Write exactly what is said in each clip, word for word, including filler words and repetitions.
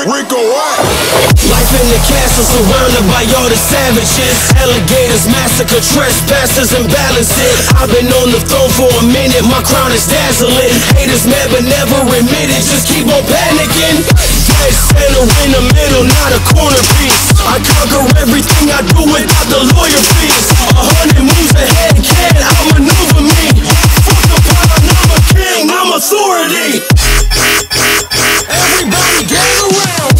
Rico what? Life in the castle surrounded by all the savages. Alligators massacre trespassers and balance it. I've been on the throne for a minute, my crown is dazzling. Haters mad but never admit it, just keep on panicking. Dead center in the middle, not a corner piece. I conquer everything I do without the lawyer fees. A hundred moves ahead, can't outmaneuver me. Fuck the power, I'm a king, I'm authority. Everybody gather around.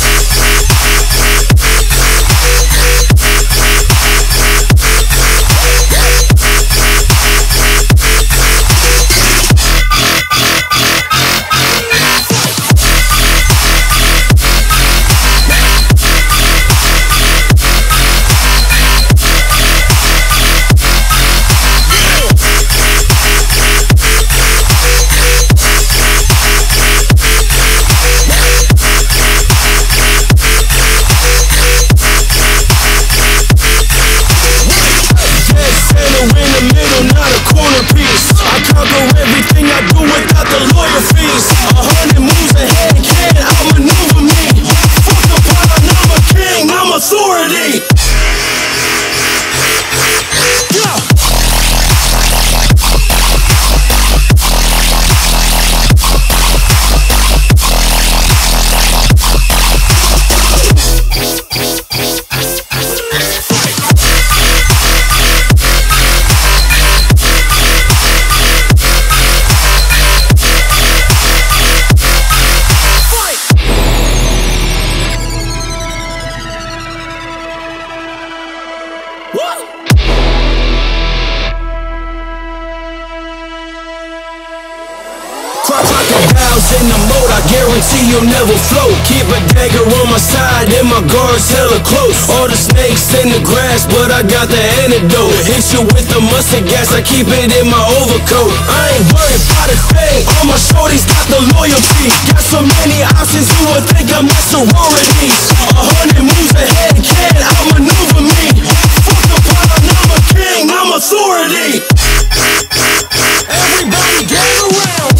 In the mode, I guarantee you'll never float. Keep a dagger on my side and my guards hella close. All the snakes in the grass, but I got the antidote. Hit you with the mustard gas, I keep it in my overcoat. I ain't worried about a thing, all my shorties got the loyalty. Got so many options, you would think I'm at sororities. A hundred moves ahead, can't outmaneuver me. Fuck the power, I'm a king, I'm authority. Everybody gather around.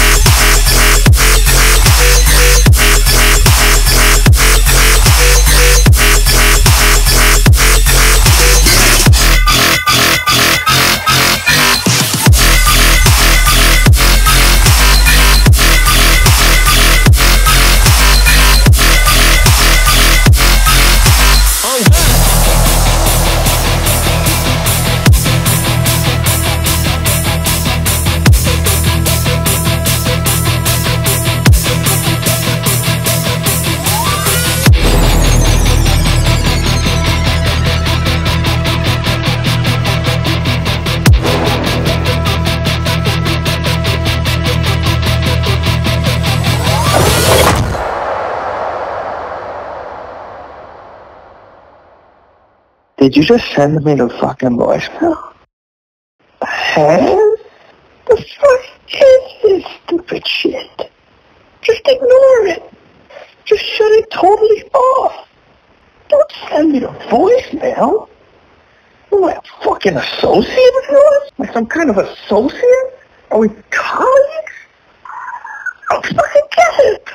Did you just send me the fucking voicemail? Hey? The fuck is this stupid shit? Just ignore it. Just shut it totally off. Don't send me the voicemail. Am I a fucking associate of yours? Like some kind of associate? Are we colleagues? Don't fucking get it.